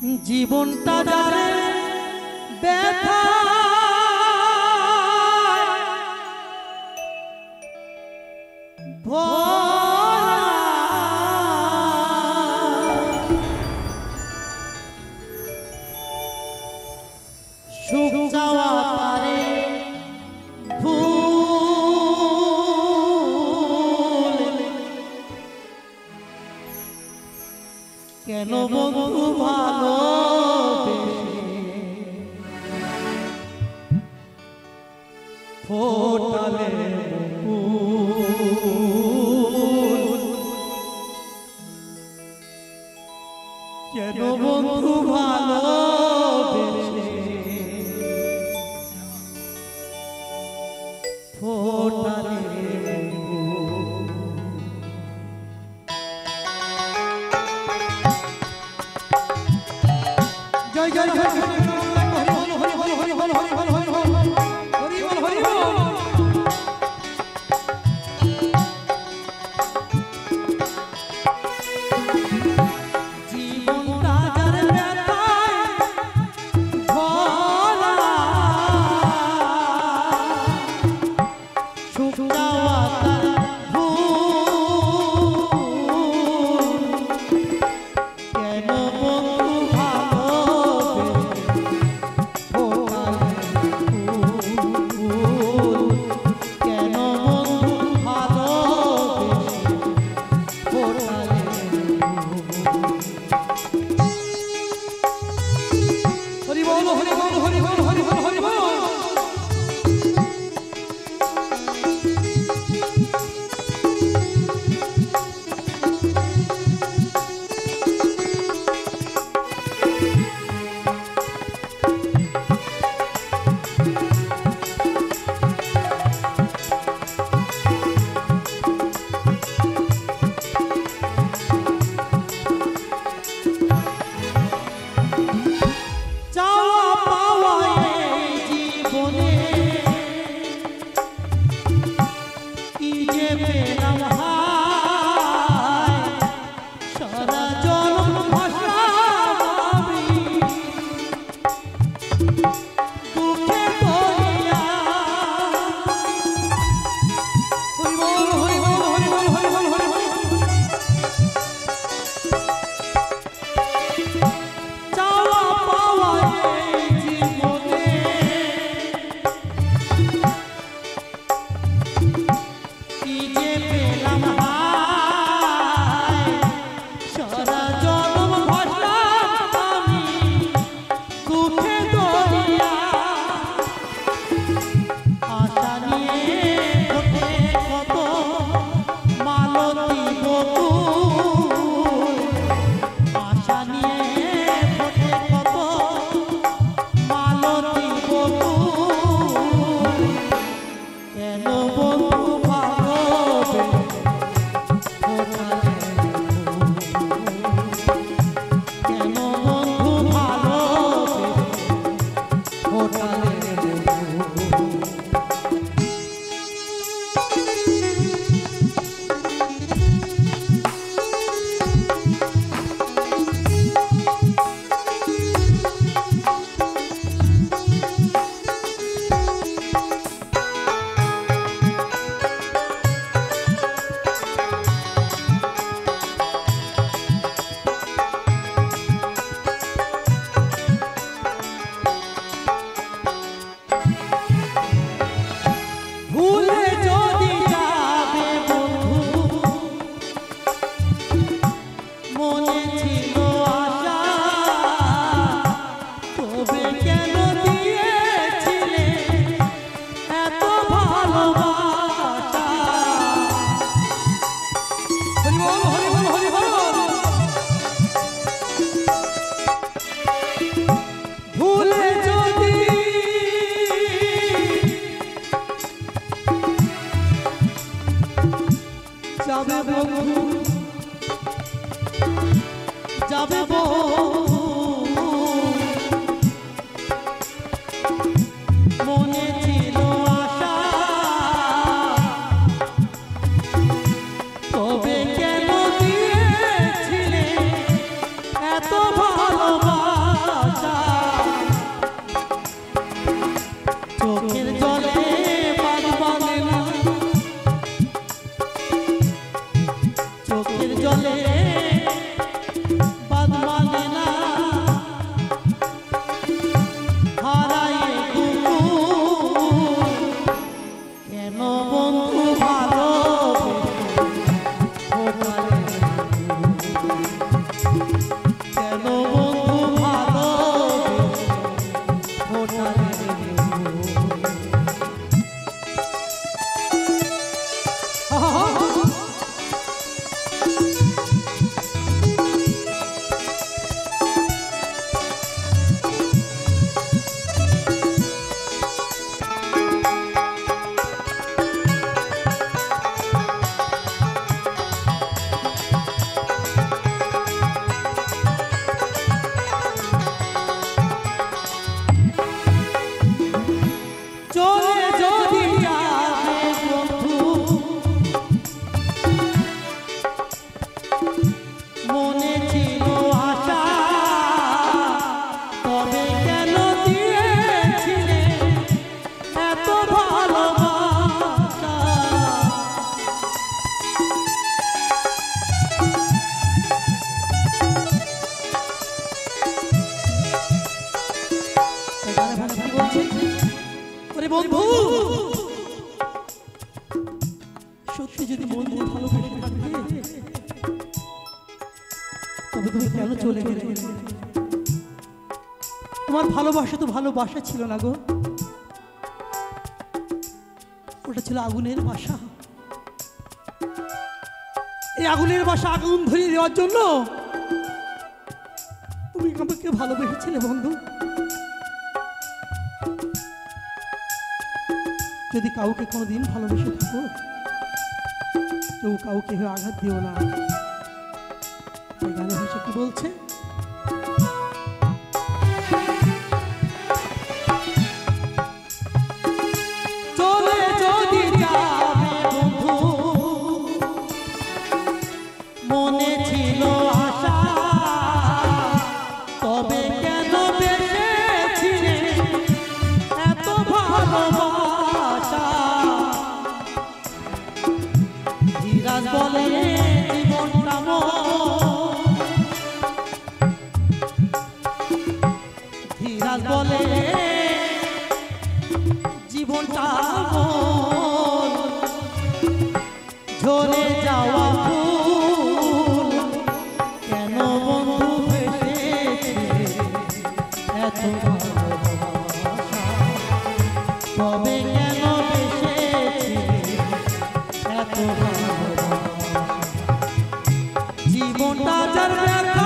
জীবনটা যারে ব্যথা সুখ যাওয়া পারে ভুল কেন বন্ধু ভালো ফোটালে কেন বন্ধু ভালো ফোটালে জয় জয় জয় যাবে মনে ছিল আশা তবে কেন দিয়েছিলে এত ভালোবাসা কেন বন্ধু ভালোবেসে ফোটালে বন্ধু সত্যি যদি মন দিয়ে ভালোবেসে থাকবে তবে তুমি কেন চলে গেলে? তোমার ভালোবাসা তো ভালোবাসা ছিল না গো, ওটা ছিল আগুনের বাসা। এই আগুনের বাসা আগুন ধরিয়ে দেওয়ার জন্য তুমি আমাকে ভালোবেসেছিলে বন্ধু। যদি কাউকে কোনোদিন ভালোবেসে থাকো কেউ কাউকে আঘাত দিও না। গানের ভাষা কি বলছে? চলে যদি যাবে বন্ধু মনে ছিল আশা, তবে কেন বেসেছিলে এত ভালোবাসা? ধীরাজ বলে জীবনটা ধীরাজ বলে জীবনটা ঝরে যাওয়া ফুল, কেন বন্ধু বেসেছিলে এত ভালোবাসা? তবে কেন বেসেছিলে এত ভালোবাসা? জীবনটা যার ব্যথা